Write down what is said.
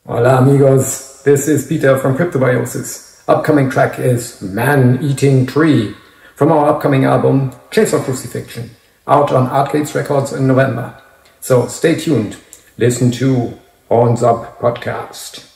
Hola amigos, this is Peter from Cryptobiosis. Upcoming track is Man-Eating Tree from our upcoming album Chainsaw Crucifixion, out on Arcades Records in November. So stay tuned, listen to Horns Up Podcast.